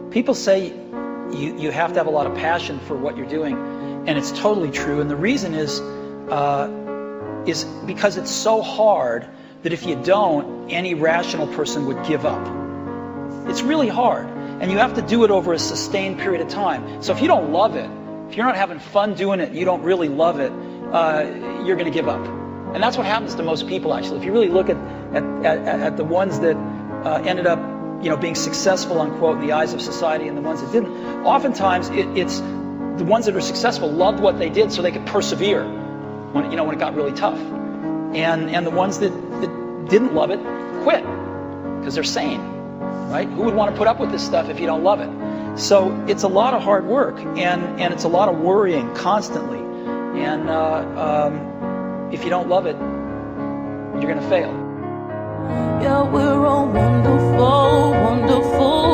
People say you have to have a lot of passion for what you're doing, and it's totally true. And the reason is because it's so hard that if you don't, any rational person would give up. It's really hard, and you have to do it over a sustained period of time. So if you don't love it, if you're not having fun doing it, you don't really love it, you're going to give up. And that's what happens to most people, actually. If you really look at the ones that ended up, being successful, unquote, in the eyes of society, and the ones that didn't, oftentimes it's the ones that are successful loved what they did so they could persevere when it got really tough. And the ones that didn't love it quit because they're sane, right? Who would want to put up with this stuff if you don't love it? So it's a lot of hard work, and it's a lot of worrying constantly. And if you don't love it, you're going to fail. Yeah, we're all wonderful, wonderful.